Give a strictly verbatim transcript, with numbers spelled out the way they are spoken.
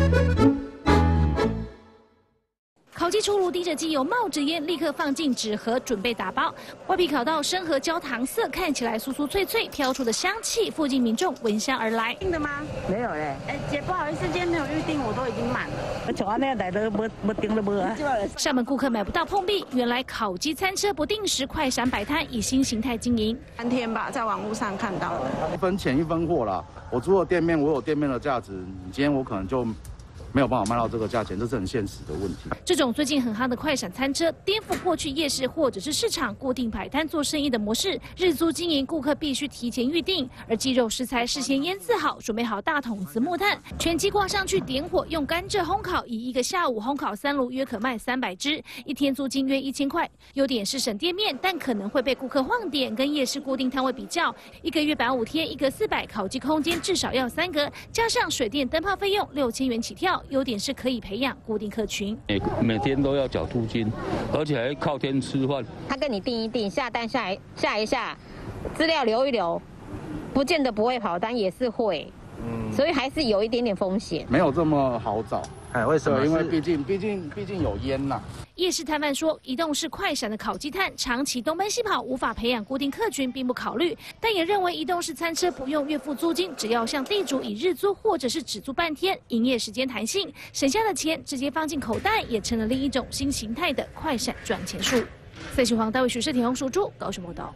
烤鸡出炉，滴着机油，冒着烟，立刻放进纸盒，准备打包。外皮烤到深褐焦糖色，看起来酥酥脆脆，飘出的香气，附近民众闻香而来。 订的吗？ 没有嘞。 哎，姐，不好意思，今天没有预定，我都已经满了。 我从那来的没没订了没啊？ 上门顾客买不到碰壁，原来烤鸡餐车不定时快闪摆摊，以新形态经营。 三天吧，在网络上看到的。 一分钱一分货啦。我租了店面，我有店面的价值，你今天我可能就。 没有办法卖到这个价钱，这是很现实的问题。 这种最近很夯的快闪餐车，颠覆过去夜市或者是市场固定摆摊做生意的模式。日租经营，顾客必须提前预定，而鸡肉食材事先腌制好，准备好大桶子木炭，全鸡挂上去，点火用甘蔗烘烤，以一个下午烘烤三炉，约可卖三百只，一天租金约一千块。优点是省店面，但可能会被顾客晃点。跟夜市固定摊位比较，一个月摆五天，一个四百，烤鸡空间至少要三格，加上水电灯泡费用六千元起跳。 优点是可以培养固定客群， 每每天都要缴租金，而且还靠天吃饭。 他跟你订一订，下单下一下一下，资料留一留，不见得不会跑单，也是会，嗯，所以还是有一点点风险。 没有这么好找， 哎，为什么？ 因为毕竟毕竟毕竟有烟呐。 夜市摊贩说，移动式快闪的烤鸡摊长期东奔西跑，无法培养固定客群，并不考虑。但也认为移动式餐车不用月付租金，只要向地主以日租或者是只租半天，营业时间弹性，省下的钱直接放进口袋，也成了另一种新形态的快闪赚钱术。赛新黄大卫徐世田、洪淑珠高雄报道。